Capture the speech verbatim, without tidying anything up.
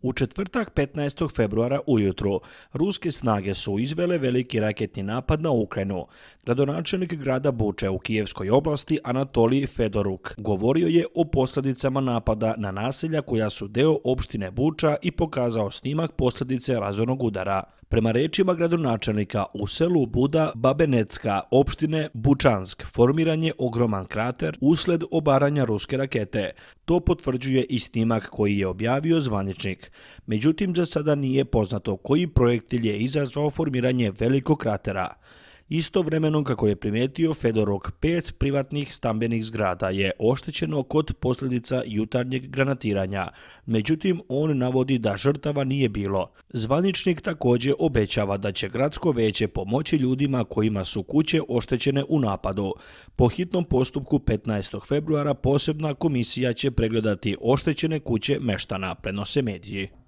U četvrtak petnaestog februara ujutro ruske snage su izvele veliki raketni napad na Ukrajinu. Gradonačelnik grada Buče u Kijevskoj oblasti Anatolij Fedoruk govorio je o posljedicama napada na naselja koja su deo opštine Buča i pokazao snimak posljedice razornog udara. Prema rečima gradonačelnika, u selu Buda Babenecka opštine Bučansk formiran je ogroman krater usled obaranja ruske rakete. To potvrđuje i snimak koji je objavio zvaničnik. Međutim, za sada nije poznato koji projektil je izazvao formiranje velikog kratera. Istovremeno, kako je primijetio Fedoruk, pet privatnih stambenih zgrada je oštećeno kod posljedica jutarnjeg granatiranja. Međutim, on navodi da žrtava nije bilo. Zvaničnik također obećava da će gradsko veće pomoći ljudima kojima su kuće oštećene u napadu. Po hitnom postupku petnaestog februara posebna komisija će pregledati oštećene kuće meštana, prenose mediji.